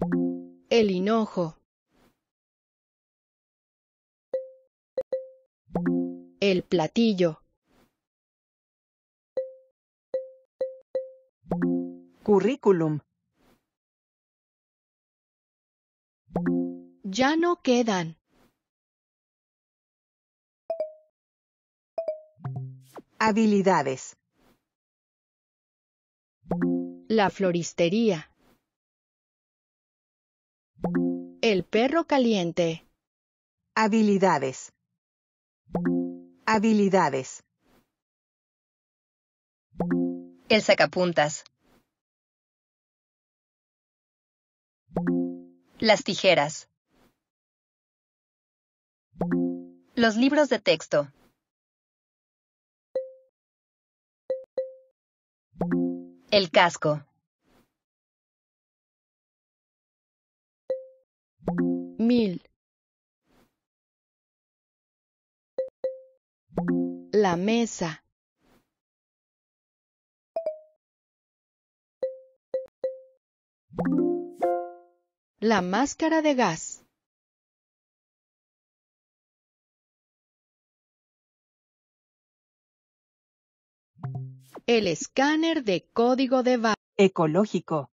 El hinojo. El platillo. Currículum. Ya no quedan. Habilidades. La floristería. El perro caliente. Habilidades. Habilidades. El sacapuntas. Las tijeras. Los libros de texto. El casco. Mil. La mesa. La máscara de gas. El escáner de código de barra. Ecológico.